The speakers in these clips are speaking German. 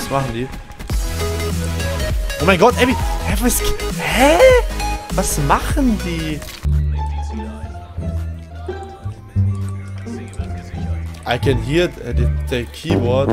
Was machen die? Oh mein Gott, Abby! Hä? Was machen die? I can hear the keyboard.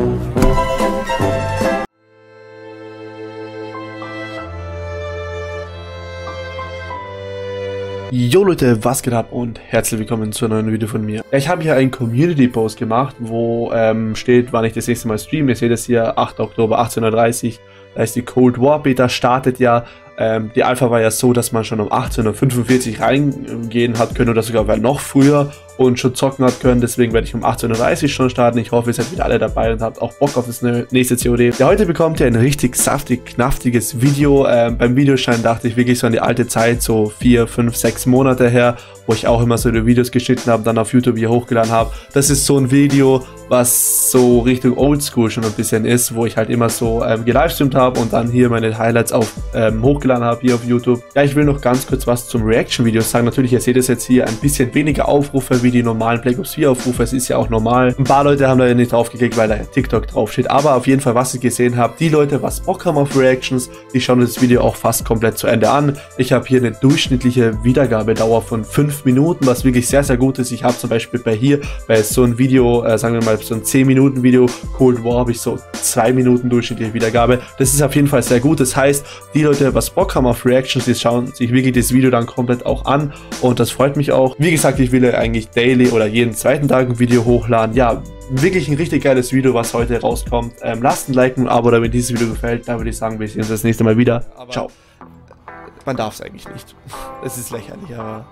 Jo Leute, was geht ab und herzlich willkommen zu einem neuen Video von mir. Ich habe hier einen Community-Post gemacht, wo steht, wann ich das nächste Mal streame. Ihr seht es hier, 8. Oktober 18:30 Uhr. Da ist die Cold War Beta, startet ja. Die Alpha war ja so, dass man schon um 18:45 Uhr reingehen hat können oder sogar noch früher und schon zocken hat können. Deswegen werde ich um 18:30 Uhr schon starten. Ich hoffe, ihr seid wieder alle dabei und habt auch Bock auf das nächste COD. Ja, heute bekommt ihr ein richtig saftig, knaftiges Video. Beim Videoschein dachte ich wirklich so an die alte Zeit, so 4, 5, 6 Monate her, wo ich auch immer so die Videos geschnitten habe, dann auf YouTube hier hochgeladen habe. Das ist so ein Video, was so Richtung Oldschool schon ein bisschen ist, wo ich halt immer so gelivestreamt habe und dann hier meine Highlights hochgeladen habe hier auf YouTube. Ja, ich will noch ganz kurz was zum Reaction-Video sagen. Natürlich, ihr seht es jetzt hier ein bisschen weniger Aufrufe wie die normalen Black Ops 4 Aufrufe. Es ist ja auch normal. Ein paar Leute haben da ja nicht drauf geklickt, weil da TikTok draufsteht. Aber auf jeden Fall, was ich gesehen habe, die Leute, was Bock haben auf Reactions, die schauen das Video auch fast komplett zu Ende an. Ich habe hier eine durchschnittliche Wiedergabedauer von 5 Minuten, was wirklich sehr, sehr gut ist. Ich habe zum Beispiel bei so ein Video, sagen wir mal so ein 10-Minuten Video, Cold War, habe ich so 2 Minuten durchschnittliche Wiedergabe. Das ist auf jeden Fall sehr gut. Das heißt, die Leute, was Bock haben auf Reactions, die schauen sich wirklich das Video dann komplett auch an und das freut mich auch. Wie gesagt, ich will ja eigentlich daily oder jeden zweiten Tag ein Video hochladen. Ja, wirklich ein richtig geiles Video, was heute rauskommt. Lasst ein Like und ein Abo, damit dieses Video gefällt. Da würde ich sagen, wir sehen uns das nächste Mal wieder. Aber ciao. Man darf es eigentlich nicht. Es ist lächerlich, aber...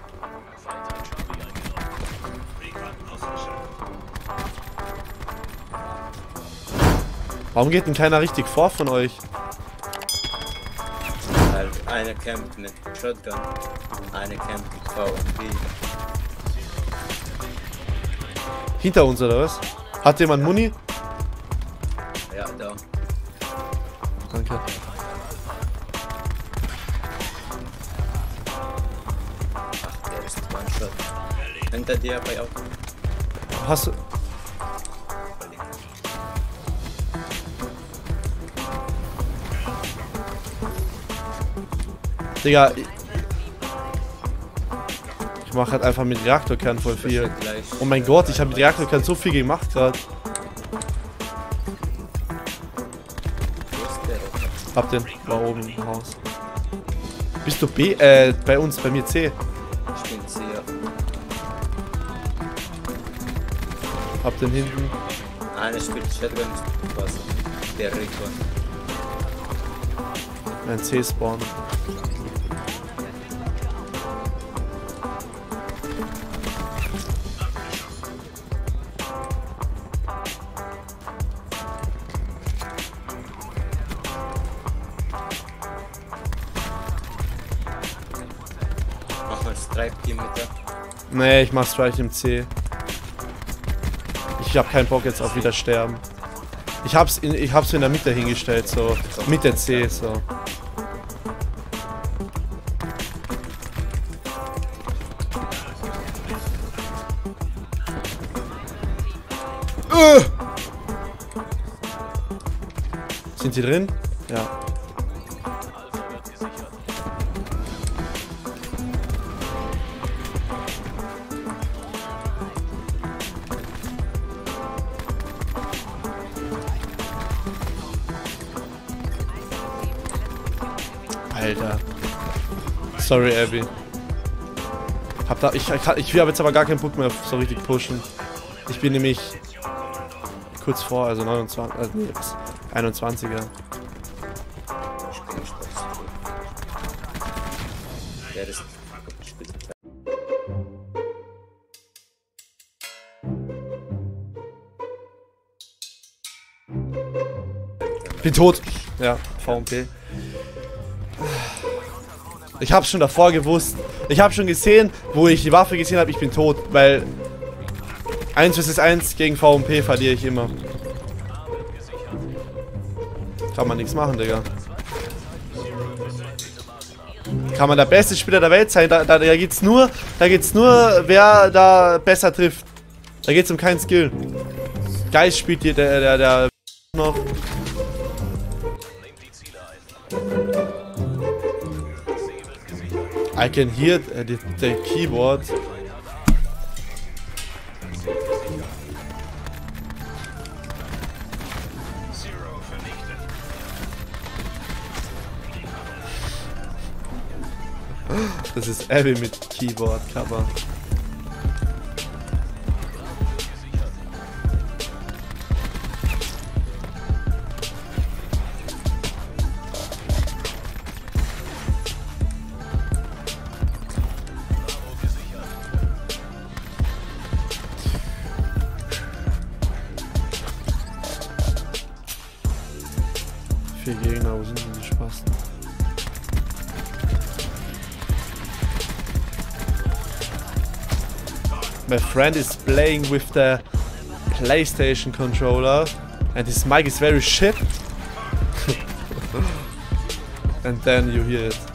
Warum geht denn keiner richtig vor von euch? Weil einer kämpft mit Shotgun, einer kämpft mit VMB. Hinter uns oder was? Hat jemand Muni? Ja, da. Danke. Ach, der ist One-Shot. Hinter dir bei Auto. Hast du... Digga, ich mache halt einfach mit Reaktorkern voll viel. Oh mein Gott, ich habe mit Reaktorkern so viel gemacht gerade. Hab den, war oben im Haus. Bist du B? Bei uns, bei mir C. Ich bin C, ja. Hab den hinten. Einer spielt Shotgun, was? Der Recon. Ein C-Spawn. Mach mal Strike Team mit der. Nee, ich mach Strike im C. Ich hab keinen Bock jetzt auf wieder sterben. Ich hab's in der Mitte hingestellt, so. Mit der C, so. Sind sie drin? Ja. Alter. Sorry, Abby. Ich will jetzt aber gar keinen Bock mehr so richtig pushen. Ich bin nämlich kurz vor, also 29, nee, 21er. Der ist. Bin tot. Ja, VMP. Ich hab's schon davor gewusst. Ich hab schon gesehen, wo ich die Waffe gesehen habe, ich bin tot, weil 1 vs 1 gegen VMP verliere ich immer. Kann man nichts machen, Digga. Kann man der beste Spieler der Welt sein, da geht's nur, wer da besser trifft. Da geht's um keinen Skill. Geist spielt hier der noch. I can hear the keyboard. Das ist Abby mit Keyboard-Cover. Vier Gegner, wo sind denn die Spasten? My friend is playing with the PlayStation controller and his mic is very shit. And then you hear it.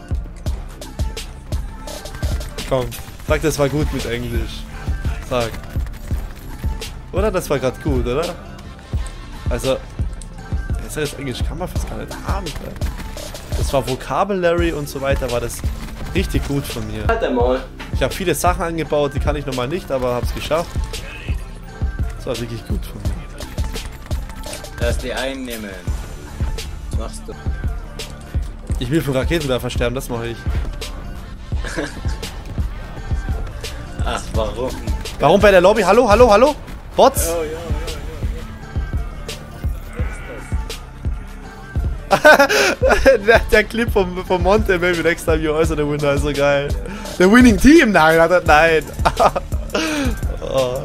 Komm, sag, das war gut mit Englisch. Sag. Oder? Das war gerade gut, oder? Also, besseres Englisch kann man fast gar nicht haben. Das war Vocabulary und so weiter, war das richtig gut von mir. Warte mal. Ich habe viele Sachen angebaut, die kann ich nochmal nicht, aber habe es geschafft. Das war wirklich gut von mir. Lass die einnehmen. Was machst du? Ich will von Raketenwerfer sterben, das mache ich. Ach, warum? Warum bei der Lobby? Hallo, hallo, hallo? Bots? Oh, ja. Der Clip vom Monte, maybe next time you also the winner, ist so geil. The winning team? Nein, nein. Oh.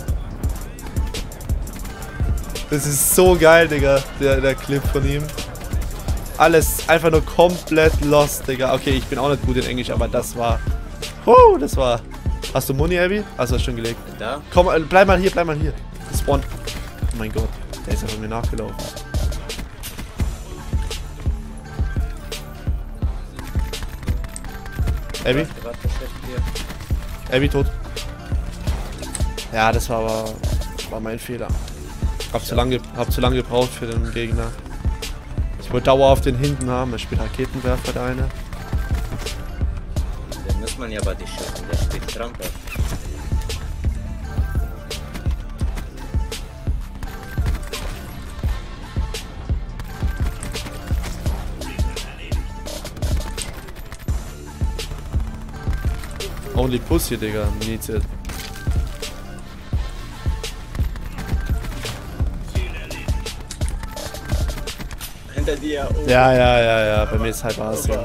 Das ist so geil, Digga, der Clip von ihm. Alles einfach nur komplett lost, Digga. Okay, ich bin auch nicht gut in Englisch, aber das war... das war... Hast du Muni, Abby? Hast du das schon gelegt? Da? Komm, bleib mal hier, Spawn. Oh mein Gott, der ist einfach mir nachgelaufen. Abby? Abby tot. Ja, das war mein Fehler. Hab zu lange gebraucht für den Gegner. Ich wollte dauerhaft den hinten haben, er spielt Raketenwerfer, der eine. Den muss man ja aber nicht schützen, der spielt Tramper. Only Pussy, Digga, needs it. Hinter dir oben. Ja, bei mir ist halb Asien.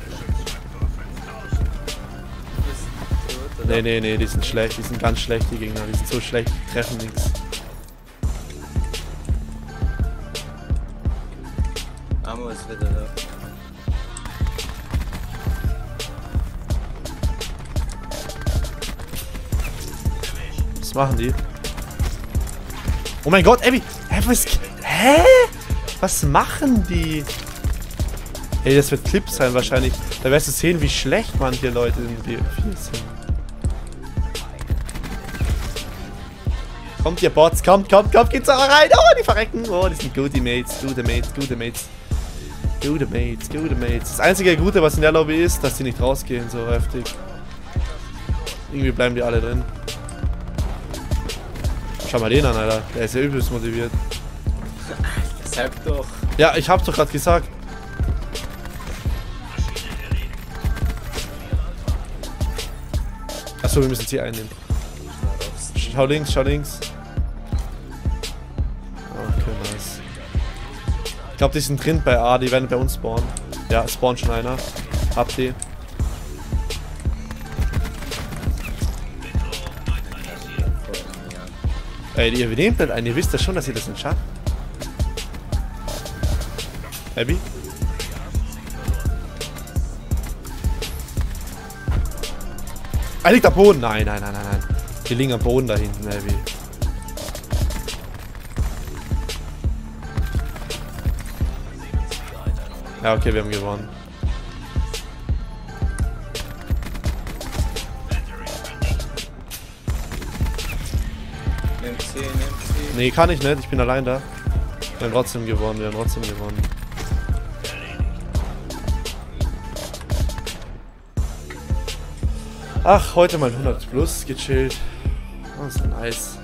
Nee, die sind schlecht, die sind ganz schlecht, die Gegner, die sind so schlecht, die treffen nichts. Ammo ist wieder da. Was machen die? Oh mein Gott, Abby! Hä? Was machen die? Ey, das wird Clip sein wahrscheinlich. Da wirst du sehen, wie schlecht manche Leute in BO4 sind. Kommt ihr Bots, kommt, geht's auch rein! Oh, die verrecken! Oh, die sind gute Mates. Das einzige Gute, was in der Lobby ist, dass die nicht rausgehen so heftig. Irgendwie bleiben die alle drin. Schau mal den an, Alter. Der ist ja übelst motiviert. Sag doch. Ja, ich hab's doch gerade gesagt. Achso, wir müssen es hier einnehmen. Schau links. Okay, nice. Ich glaube, die sind drin bei A, die werden bei uns spawnen. Ja, spawnt schon einer. Habt die. Ey, ihr nehmt nicht ein, ihr wisst ja schon, dass ihr das nicht schafft. Abby? Er liegt am Boden. Nein. Die liegen am Boden da hinten, Abby. Ja, okay, wir haben gewonnen. Nimm C. Nee, kann ich nicht. Ich bin allein da. Wir haben trotzdem gewonnen, wir haben trotzdem gewonnen. Ach, heute mal 100 plus gechillt. Das ist nice.